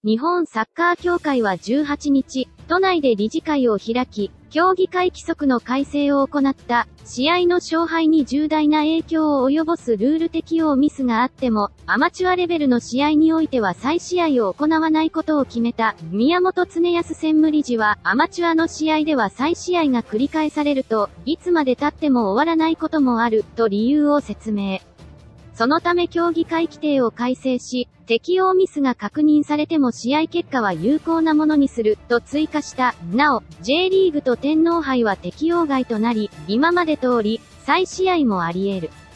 日本サッカー協会は18日、都内で理事会を開き、競技会規則の改正を行った、試合の勝敗に重大な影響を及ぼすルール適用ミスがあっても、アマチュアレベルの試合においては再試合を行わないことを決めた、宮本恒康専務理事は、アマチュアの試合では再試合が繰り返されると、いつまで経っても終わらないこともある、と理由を説明。そのため競技会規定を改正し、適用ミスが確認されても試合結果は有効なものにする、と追加した。なお、J リーグと天皇杯は適用外となり、今まで通り、再試合もあり得る。